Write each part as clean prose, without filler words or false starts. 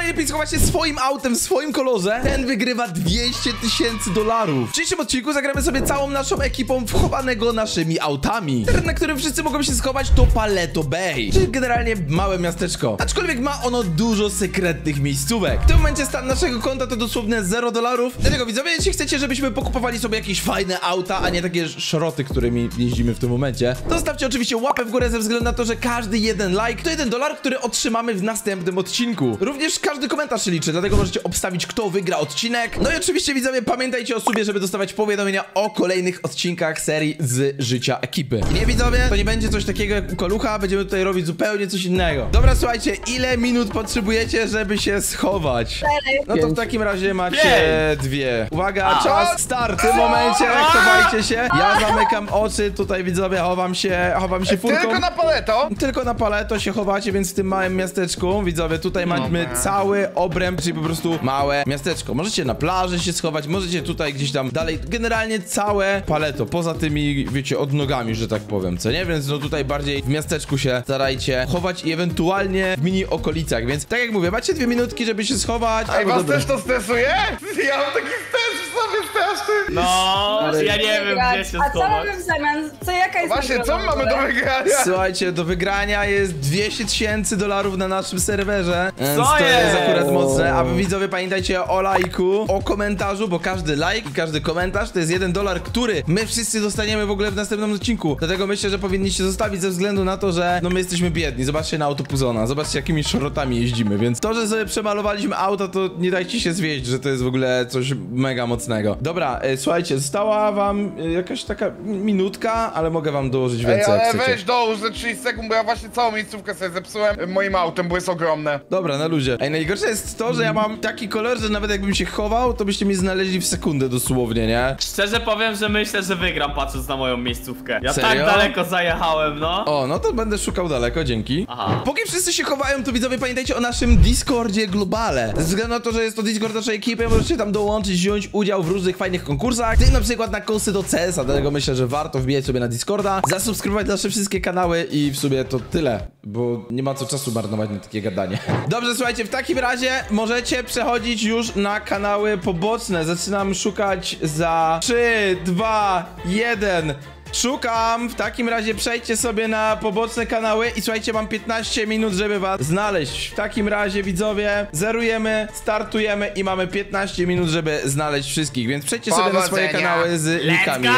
najlepiej schować się swoim autem w swoim kolorze, ten wygrywa 200 000 dolarów. W dzisiejszym odcinku zagramy sobie całą naszą ekipą wchowanego naszymi autami. Teren, na którym wszyscy mogą się schować, to Paleto Bay, czyli generalnie małe miasteczko. Aczkolwiek ma ono dużo sekretnych miejscówek. W tym momencie stan naszego konta to dosłownie 0 dolarów. Dlatego widzowie, jeśli chcecie, żebyśmy pokupowali sobie jakieś fajne auta, a nie takie szroty, którymi jeździmy w tym momencie, to zostawcie oczywiście łapę w górę ze względu na to, że każdy jeden like to 1 dolar, który otrzymamy w następnym odcinku. Również każdy komentarz się liczy, dlatego możecie obstawić, kto wygra odcinek. No i oczywiście widzowie, pamiętajcie o subie, żeby dostawać powiadomienia o kolejnych odcinkach serii z życia ekipy. I nie widzowie, to nie będzie coś takiego jak u Kolucha, będziemy tutaj robić zupełnie coś innego. Dobra, słuchajcie, ile minut potrzebujecie, żeby się schować? No to w takim razie macie 2. Uwaga, czas start. W tym momencie chowajcie się. Ja zamykam oczy, tutaj widzowie, chowam się furką. Tylko na Paleto? Tylko na Paleto się chowacie, więc w tym małym miasteczku, widzowie, tutaj mamy cały obręb, czyli po prostu małe miasteczko. Możecie na plaży się schować, możecie tutaj gdzieś tam dalej, generalnie całe Paleto, poza tymi, wiecie, odnogami, że tak powiem, co nie? Więc no tutaj bardziej w miasteczku się starajcie chować i ewentualnie w mini okolicach, więc tak jak mówię, macie 2 minutki, żeby się schować. Ej, was też to stresuje? Ja mam taki stres w sobie straszny. No, ja nie wiem, gdzie się schować. A co schować. mamy w zamian? Jaka jest Właśnie, co mamy do wygrania? Słuchajcie, do wygrania jest 200 000 dolarów na naszym serwerze. Co to jest jest? akurat mocne. A wy widzowie pamiętajcie o lajku, o komentarzu, bo każdy like i każdy komentarz to jest 1 dolar, który my wszyscy dostaniemy w ogóle w następnym odcinku. Dlatego myślę, że powinniście zostawić ze względu na to, że no my jesteśmy biedni. Zobaczcie na auto Puzona, zobaczcie jakimi szrotami jeździmy, więc to, że sobie przemalowaliśmy auto, to nie dajcie się zwieść, że to jest w ogóle coś mega mocnego. Dobra, słuchajcie, została wam jakaś taka minutka, ale mogę wam dołożyć więcej, jak chcecie. Weź dołóż ze 30 sekund, bo ja właśnie całą miejscówkę sobie zepsułem moim autem, bo jest ogromne. Dobra, na luzie. Ej, najgorsze jest to, że ja mam taki kolor, że nawet jakbym się chował, to byście mnie znaleźli w sekundę dosłownie, nie? Szczerze powiem, że myślę, że wygram, patrząc na moją miejscówkę. Ja Serio? tak daleko zajechałem, no. O, no to będę szukał daleko, dzięki. Aha. Póki wszyscy się chowają, to widzowie pamiętajcie o naszym Discordzie Globale. Ze względu na to, że jest to Discord naszej ekipy, możecie tam dołączyć, wziąć udział w różnych fajnych konkursach, tym na przykład na kosy do CS-a, dlatego myślę, że warto wbijać sobie na Discorda, zasubskrybować nasze wszystkie kanały i w sumie to tyle, bo nie ma co czasu marnować na takie gadanie. Dobrze, słuchajcie, w takim razie możecie przechodzić już na kanały poboczne. Zaczynam szukać za 3, 2, 1... Szukam, w takim razie przejdźcie sobie na poboczne kanały i słuchajcie, mam 15 minut, żeby was znaleźć. W takim razie, widzowie, zerujemy, startujemy i mamy 15 minut, żeby znaleźć wszystkich, więc przejdźcie sobie na swoje kanały z nikami.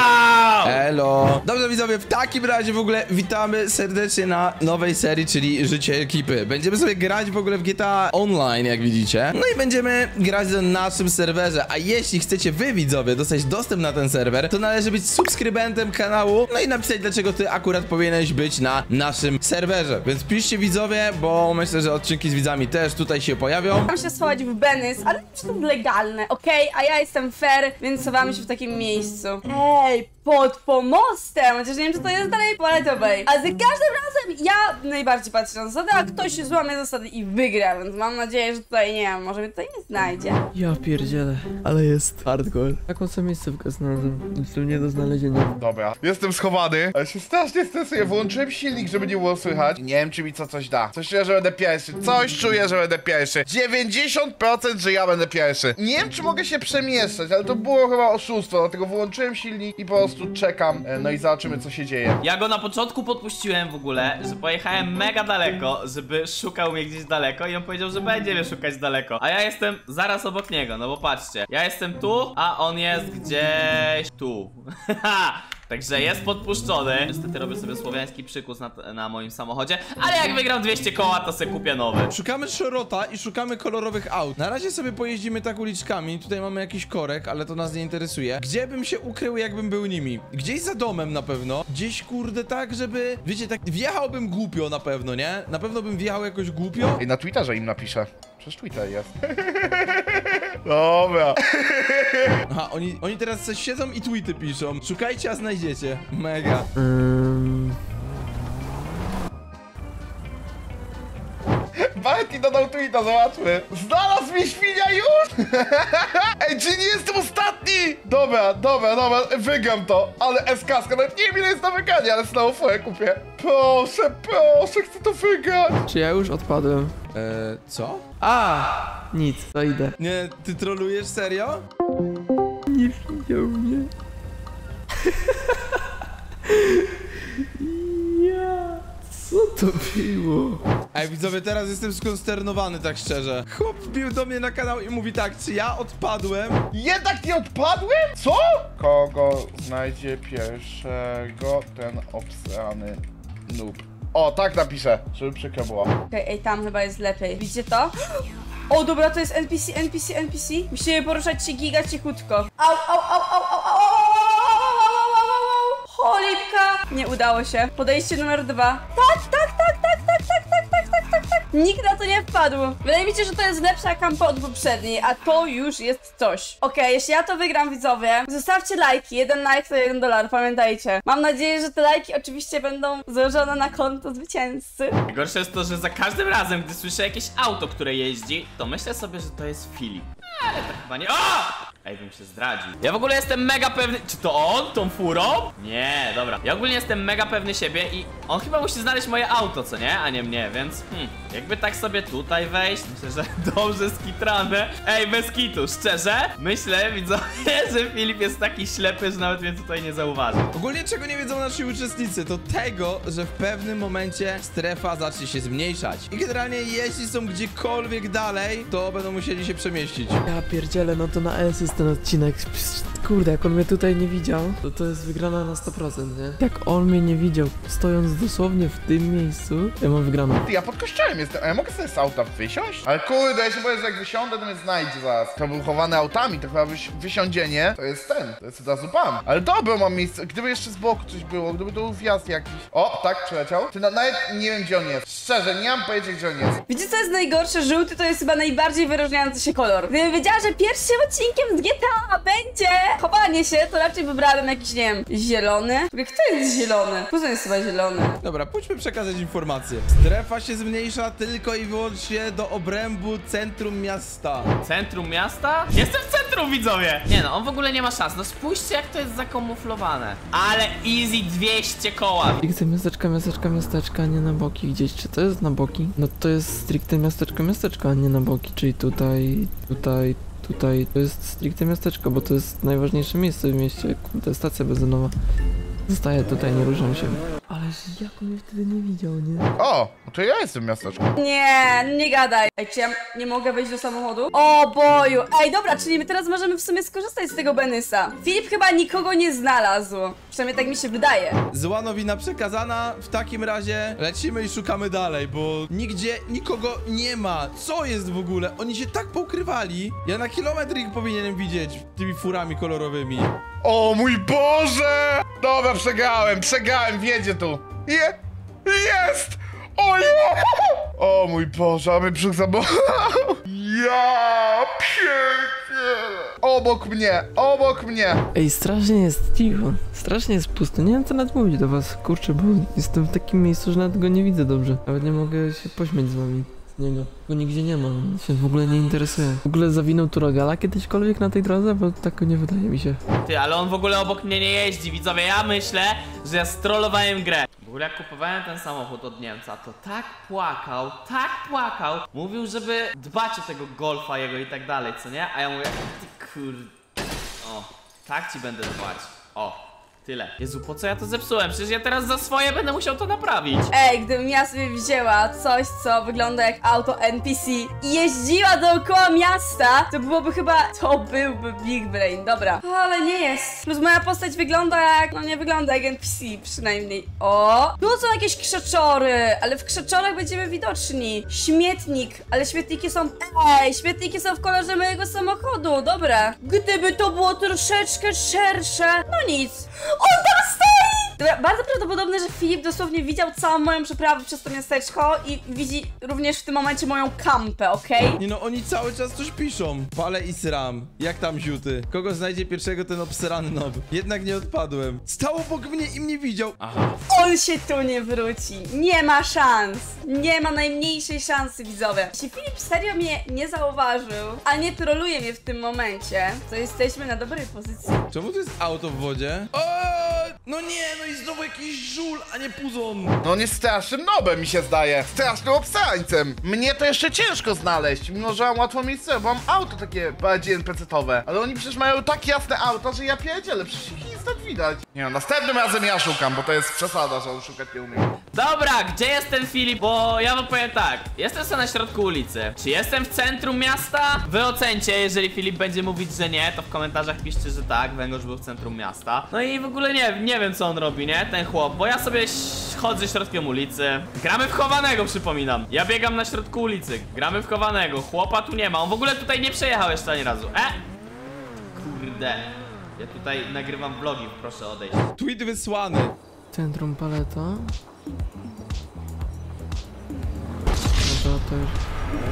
Elo. Dobrze, widzowie, w takim razie w ogóle witamy serdecznie na nowej serii, czyli Życie Ekipy. Będziemy sobie grać w ogóle w GTA Online, jak widzicie. No i będziemy grać na naszym serwerze, a jeśli chcecie wy, widzowie, dostać dostęp na ten serwer, to należy być subskrybentem kanału. No i napisać, dlaczego ty akurat powinieneś być na naszym serwerze. Więc piszcie, widzowie, bo myślę, że odcinki z widzami też tutaj się pojawią. Mam się schować w Venice, ale to jest legalne, okej? A ja jestem fair, więc schowamy się w takim miejscu. Ej, pod pomostem! Chociaż nie wiem, czy to jest dalej Paleto Bay. A za każdym razem ja najbardziej patrzę na zasady, a ktoś złamie zasady i wygra, więc mam nadzieję, że tutaj, nie wiem, może mnie tutaj nie znajdzie. Ja pierdzielę, ale jest hardcore. Taką samą miejscówkę znalazłem, nic tu nie do znalezienia. Dobra, jestem schowany, ale się strasznie stresuję. Wyłączyłem silnik, żeby nie było słychać. Nie wiem, czy mi coś da. Coś czuję, że będę pierwszy. Coś czuję, że będę pierwszy. 90%, że ja będę pierwszy. Nie wiem, czy mogę się przemieszczać, ale to było chyba oszustwo, dlatego wyłączyłem silnik i po prostu czekam. No i zobaczymy, co się dzieje. Ja go na początku podpuściłem w ogóle, że pojechałem mega daleko, żeby szukał mnie gdzieś daleko i on powiedział, że będzie mnie szukać daleko. A ja jestem zaraz obok niego, no bo patrzcie. Ja jestem tu, a on jest gdzieś tu. Także jest podpuszczony. Niestety robię sobie słowiański przykus na moim samochodzie, ale jak wygram 200 koła, to sobie kupię nowy. Szukamy szrota i szukamy kolorowych aut. Na razie sobie pojeździmy tak uliczkami. Tutaj mamy jakiś korek, ale to nas nie interesuje. Gdzie bym się ukrył, jakbym był nimi? Gdzieś za domem na pewno. Gdzieś, kurde, tak, żeby... Wiecie, tak wjechałbym głupio na pewno, nie? Na pewno bym wjechał jakoś głupio. I na Twitterze im napiszę. Przecież Twitter jest. Dobra. Aha, oni teraz coś siedzą i tweety piszą. Szukajcie, a znajdziecie. Mega. Barty dodał tweeta, zobaczmy. Znalazł mi świnia już! Ej, czy nie jestem ostatni? Dobra, wygram to. Ale SK-ska, nawet nie wiem, ile jest na wygranie, ale znowu foję kupię. Proszę, chcę to wygrać. Czy ja już odpadłem? Co? A! Nic, to idę. Nie, ty trolujesz, serio? Nie widział mnie. Ja... Co to było? Ej, widzowie, teraz jestem skonsternowany, tak szczerze. Chłop wbił do mnie na kanał i mówi tak, czy ja odpadłem? Jednak nie odpadłem? Co? Kogo znajdzie pierwszego ten obsrany noob? O, tak napiszę, żeby przykro było. Okej, ej, tam chyba jest lepiej. Widzicie to? O, dobra, to jest NPC. Musimy poruszać się giga cichutko. Au. Cholipka! Nie udało się. Podejście numer 2. Tak. Nikt na to nie wpadł. Wydaje mi się, że to jest lepsza kampa od poprzedniej, a to już jest coś. Okej, jeśli ja to wygram, widzowie, zostawcie lajki. 1 like to $1, pamiętajcie. Mam nadzieję, że te lajki oczywiście będą złożone na konto zwycięzcy. Gorsze jest to, że za każdym razem, gdy słyszę jakieś auto, które jeździ, to myślę sobie, że to jest Filip. Ale to chyba nie... O! Ej, bym się zdradził. Ja w ogóle jestem mega pewny... Czy to on? Tą furą? Nie, dobra. Ja ogólnie jestem mega pewny siebie i on chyba musi znaleźć moje auto, co nie? A nie mnie, więc... Jakby tak sobie tutaj wejść, myślę, że dobrze skitrane. Ej, bez kitu, szczerze? Myślę, widzowie, że Filip jest taki ślepy, że nawet mnie tutaj nie zauważy. Ogólnie czego nie wiedzą nasi uczestnicy, to tego, że w pewnym momencie strefa zacznie się zmniejszać. I generalnie jeśli są gdziekolwiek dalej, to będą musieli się przemieścić. Ja pierdzielę, no to na S jest ten odcinek. Kurde, jak on mnie tutaj nie widział, to jest wygrana na 100%, nie? Jak on mnie nie widział, stojąc dosłownie w tym miejscu, ja mam wygraną. Ty, ja pod kościołem jestem, a ja mogę sobie z auta wysiąść? Ale kurde, ja się boję, że jak wysiądę, to mnie znajdzie zaraz. To był chowany autami, to chyba wysiądzienie, to jest ten, to jest od razu pan. Ale dobra, mam miejsce, gdyby jeszcze z boku coś było, gdyby to był wjazd jakiś. O, tak, przeleciał. Ty, nawet nie wiem, gdzie on jest. Szczerze, nie mam pojęcia, gdzie on jest. Wiecie, co jest najgorsze? Żółty to jest chyba najbardziej wyróżniający się kolor. Gdybym wiedziała, że pierwszym odcinkiem z GTA będzie chowanie się, to raczej wybrałem jakiś, nie wiem, zielony. Kto jest zielony? Kuzyn jest chyba zielony. Dobra, pójdźmy przekazać informację. Strefa się zmniejsza tylko i wyłącznie do obrębu centrum miasta. Centrum miasta? Jestem w centrum, widzowie! Nie no, on w ogóle nie ma szans. No spójrzcie, jak to jest zakamuflowane. Ale easy 200 koła. Stricte miasteczka, nie na boki gdzieś. Czy to jest na boki? No to jest stricte miasteczko, a nie na boki. Czyli tutaj. To jest stricte miasteczko, bo to jest najważniejsze miejsce w mieście. Kurde, stacja benzynowa. Zostaję tutaj, nie ruszam się. Ale jak on mnie wtedy nie widział, nie? O, to ja jestem miasteczko. Nie gadaj. Ej, czy ja nie mogę wejść do samochodu? O boju. Ej, dobra, czyli my teraz możemy w sumie skorzystać z tego Benysa. Filip chyba nikogo nie znalazł. Przynajmniej tak mi się wydaje. Zła nowina przekazana, w takim razie lecimy i szukamy dalej, bo nigdzie nikogo nie ma. Co jest w ogóle? Oni się tak poukrywali. Ja na kilometr ich powinienem widzieć tymi furami kolorowymi. O mój Boże! Dobra, przegrałem, wiedzie tu. Jest! O nie! O mój Boże, a my brzuch zabolał. Ja pierdolę. Obok mnie. Ej, strasznie jest cicho. Strasznie jest pusto. Nie wiem, co nawet mówić do was. Kurczę, bo jestem w takim miejscu, że nawet go nie widzę dobrze. Nawet nie mogę się pośmiać z wami. Niego. Go nigdzie nie ma, on się w ogóle nie interesuje. W ogóle zawinął tu Rogala kiedyśkolwiek na tej drodze? Bo tak nie wydaje mi się. Ty, ale on w ogóle obok mnie nie jeździ, widzowie. Ja myślę, że ja strollowałem grę. W ogóle jak kupowałem ten samochód od Niemca, to tak płakał. Mówił, żeby dbać o tego Golfa jego i tak dalej, co nie? A ja mówię, ty O, tak ci będę dbać. O. Tyle. Jezu, po co ja to zepsułem? Przecież ja teraz za swoje będę musiał to naprawić. Ej, gdybym ja sobie wzięła coś, co wygląda jak auto NPC i jeździła dookoła miasta, to byłby Big Brain, dobra. Ale nie jest. Plus moja postać wygląda jak, no nie wygląda jak NPC przynajmniej. O! Tu są jakieś krzaczory, ale w krzaczorach będziemy widoczni. Śmietnik, ale śmietniki są... śmietniki są w kolorze mojego samochodu, dobra. Gdyby to było troszeczkę szersze, no nic. On tam stoi! Dobra, bardzo prawdopodobne, że Filip dosłownie widział całą moją przeprawę przez to miasteczko i widzi również w tym momencie moją kampę, okej? Nie no, oni cały czas coś piszą. Pale i sram. Jak tam ziuty? Kogo znajdzie pierwszego ten obsrany nob? Jednak nie odpadłem. Stał obok mnie i mnie widział. Aha. On się tu nie wróci. Nie ma szans. Nie ma najmniejszej szansy, widzowie. Jeśli Filip serio mnie nie zauważył, a nie troluje mnie w tym momencie, to jesteśmy na dobrej pozycji. Czemu to jest auto w wodzie? O! No nie, no i znowu jakiś żul, a nie puzon. No on jest strasznym nobem, mi się zdaje. Strasznym obstrańcem. Mnie to jeszcze ciężko znaleźć, mimo że mam łatwo miejsce, bo mam auto takie bardziej NPC-towe. Ale oni przecież mają tak jasne auto, że ja pierdzielę, przecież ich instant widać. Nie no, następnym razem ja szukam, bo to jest przesada, że on szukać nie umie. Dobra, gdzie jest ten Filip? Bo ja wam powiem tak, jestem sobie na środku ulicy. Czy jestem w centrum miasta? Wy ocencie, jeżeli Filip będzie mówić, że nie, to w komentarzach piszcie, że tak, Węgorz był w centrum miasta. No i w ogóle nie wiem co on robi, nie? Ten chłop, bo ja sobie chodzę środkiem ulicy. Gramy w chowanego, przypominam. Ja biegam na środku ulicy, gramy w chowanego. Chłopa tu nie ma, on w ogóle tutaj nie przejechał jeszcze ani razu. Kurde. Ja tutaj nagrywam vlogi, proszę odejść. Tweet wysłany. Centrum paleta. Dobra, to już.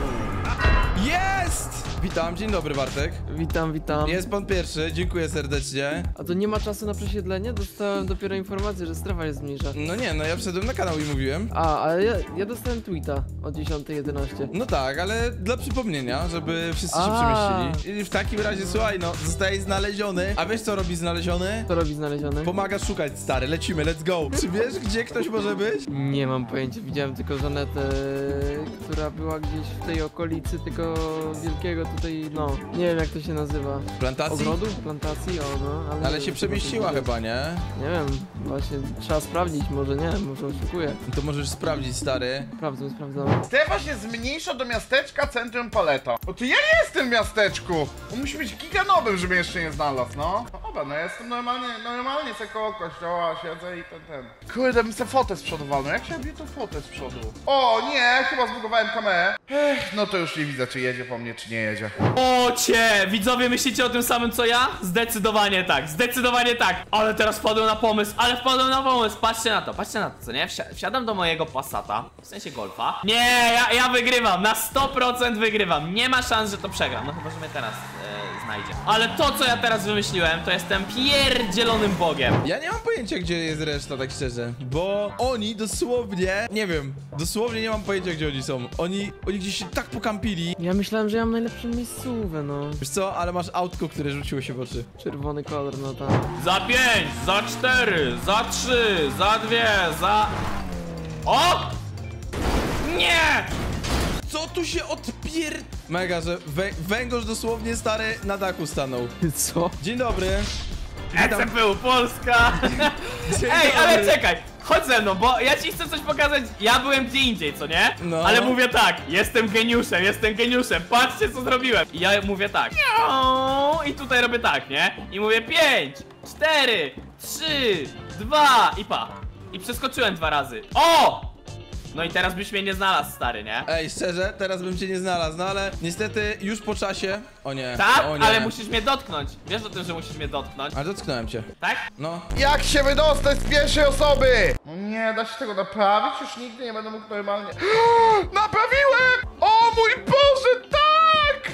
Jest! Witam, dzień dobry Bartek. Witam. Jest pan pierwszy, dziękuję serdecznie. A to nie ma czasu na przesiedlenie? Dostałem dopiero informację, że strefa jest mniejsza. No nie, no ja wszedłem na kanał i mówiłem. Ale ja dostałem tweeta o 10:11. No tak, ale dla przypomnienia, żeby wszyscy się przemieścili. I w takim razie, słuchaj, no, zostaje znaleziony. A wiesz co robi znaleziony? Co robi znaleziony? Pomaga szukać, stary, lecimy, let's go. Czy wiesz, gdzie ktoś może być? Nie mam pojęcia, widziałem tylko Żanetę, która była gdzieś w tej okolicy tego wielkiego tutaj, no, nie wiem jak to się nazywa. Plantacji? Ogrodu? Plantacji? O, no, ale... Ale się przemieściła chyba, nie? Nie wiem, właśnie trzeba sprawdzić, może nie, może oszukuję. No to możesz sprawdzić, stary. Sprawdzam. Strefa się zmniejsza do miasteczka centrum Paleta. O, to ja jestem w miasteczku! On musi być giganowym, żeby jeszcze nie znalazł, no. No dobra, no ja jestem normalnie sobie koło kościoła siedzę i ten. Kurde, bym sobie fotę z przodu walnął. Jak się robi tą fotę z przodu? O nie, chyba zbugowałem kamerę. No to już nie widzę, czy jedzie po mnie, czy nie jedzie. O cię! Widzowie myślicie o tym samym co ja? Zdecydowanie tak. Ale teraz wpadłem na pomysł, Patrzcie na to, co nie? Wsiadam do mojego Passata, w sensie Golfa. Nie, ja wygrywam, na 100% wygrywam. Nie ma szans, że to przegram, no chyba, że mnie teraz znajdzie. Ale to, co ja teraz wymyśliłem, to jestem pierdzielonym bogiem. Ja nie mam pojęcia, gdzie jest reszta, tak szczerze. Bo oni dosłownie, nie wiem, dosłownie nie mam pojęcia, gdzie oni są. Oni gdzieś się tak pokampili. Ja myślałem, że ja mam najlepszą miejscówę, no. Wiesz co, ale masz autko, które rzuciło się w oczy. Czerwony kolor, no tam. Za 5, za 4, za 3, za 2, za... O! Nie! Co tu się Mega, że Węgorz dosłownie, stary, na dachu stanął. Co? Dzień dobry. ECPU Polska! Dzień Ej, dobry. ale czekaj! Chodź ze mną, bo ja ci chcę coś pokazać. Ja byłem gdzie indziej, co nie? No. Ale mówię tak, jestem geniuszem, patrzcie co zrobiłem. I ja mówię tak. I tutaj robię tak, nie? I mówię 5, 4, 3, 2 i pa. I przeskoczyłem 2 razy. O! No i teraz byś mnie nie znalazł, stary, nie? Ej, szczerze, teraz bym cię nie znalazł, no ale niestety już po czasie... O nie, Tak, o nie. ale musisz mnie dotknąć. Wiesz o tym, że musisz mnie dotknąć, Ale dotknąłem cię. tak? No. Jak się wydostać z pierwszej osoby? No nie, da się tego naprawić? Już nigdy nie będę mógł normalnie... Naprawiłem! O mój Boże, tak!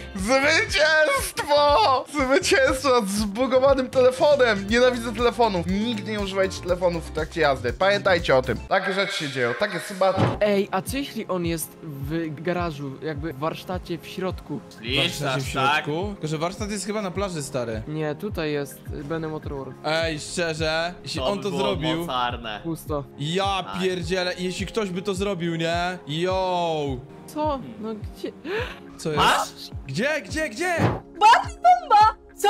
Zwycięstwo! Zwycięstwo nad zbugowanym telefonem! Nienawidzę telefonów. Nigdy nie używajcie telefonów w trakcie jazdy. Pamiętajcie o tym. Takie rzeczy się dzieją, takie sympatie. Ej, a co jeśli on jest w garażu, jakby w warsztacie w środku? Warsztat w środku? Tylko, że warsztat jest chyba na plaży, stary. Nie, tutaj jest Benny Motorwork. Ej, szczerze, jeśli on to by było zrobił... mocarne. Pusto. Ja pierdzielę, jeśli ktoś by to zrobił, nie? Yo! Co? No gdzie? Co jest? Masz? Gdzie? Barty bomba! Co?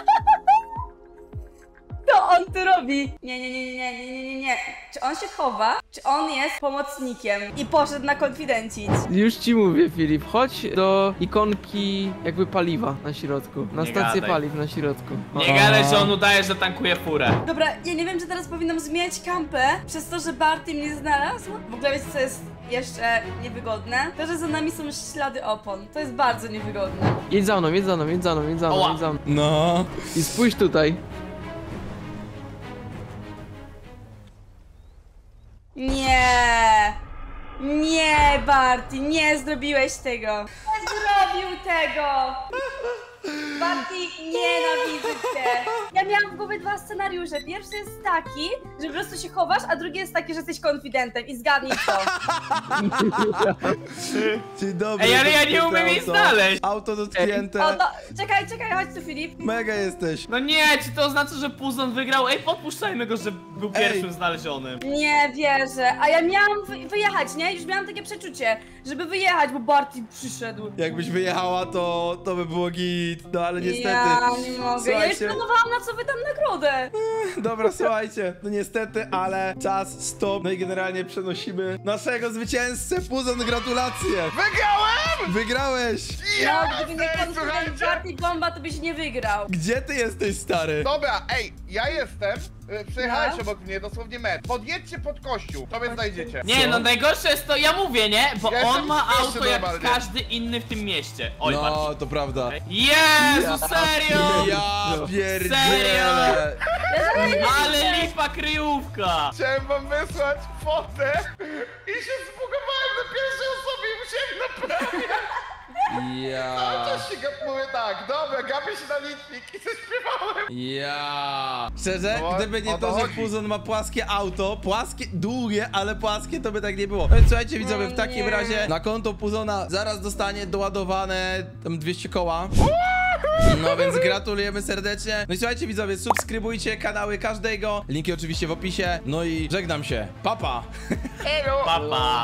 Co on tu robi? Nie. Czy on się chowa? Czy on jest pomocnikiem i poszedł na konfidencić? Już ci mówię, Filip, chodź do ikonki jakby paliwa na środku. Na Nie stację gadaj. paliw na środku. O. Nie gadaj, że on udaje, że tankuje furę. Dobra, ja nie wiem, czy teraz powinnam zmieniać kampę przez to, że Barty mnie znalazł. W ogóle wiecie, co jest jeszcze niewygodne? To, że za nami są ślady opon. To jest bardzo niewygodne. Jedź za mną. Oła. No. I spójrz tutaj. Nie, Barty, nie zrobiłeś tego. Nie zrobił tego. Barty, nienawidzę cię. Ja miałam w głowie 2 scenariusze. Pierwszy jest taki, że po prostu się chowasz, a drugi jest taki, że jesteś konfidentem i zgadnij co. Dzień dobry. Ej, ale ja nie dotknięte umiem jej auto. znaleźć. Auto dotknięte. O, no, czekaj, chodź tu, Filip. Mega jesteś. No nie, czy to oznacza, że Puzon wygrał? Ej, podpuszczajmy go, że był pierwszym znalezionym. Nie wierzę, a ja miałam wyjechać, nie? Już miałam takie przeczucie, żeby wyjechać, bo Barty przyszedł. Jakbyś wyjechała, to by było git, no ale niestety. Ja nie mogę, ja już Słuchajcie. planowałam, na co wydam nagrodę. Dobra, słuchajcie, no niestety, ale czas, stop. No i generalnie przenosimy naszego zwycięzcę. Puzon, gratulacje! Wygrałem! Wygrałeś! No, gdyby nie Jasne, konfident słuchajcie. Barty Bomba, to byś nie wygrał. Gdzie ty jesteś, stary? Dobra, ej, ja jestem. Przejechałeś No. obok mnie, dosłownie metr. Podjedźcie pod kościół, to mnie znajdziecie. Nie, no najgorsze jest to, ja mówię, nie? Bo Ja on jestem ma w mieście auto jak normalnie. każdy inny w tym mieście. Oj, No, Barty. to prawda. Jezu, serio! Ja pierdzielę! Ale lipa kryjówka! Chciałem wam wysłać fotę i się zbugowałem na pierwszej osobie i musiałem naprawiać. Ja. Coś się mówię tak, dobra, gapię się na licznik i zaśpiewałem. Ja. Szczerze, No, gdyby nie o to to, że chodzi. Puzon ma płaskie auto, płaskie, długie, ale płaskie, to by tak nie było. No więc słuchajcie, widzowie, w takim nie. razie na konto Puzona zaraz dostanie doładowane tam 200 koła. No więc gratulujemy serdecznie. No i słuchajcie, widzowie, subskrybujcie kanały każdego. Linki oczywiście w opisie. No i żegnam się. Papa. Elo! Papa!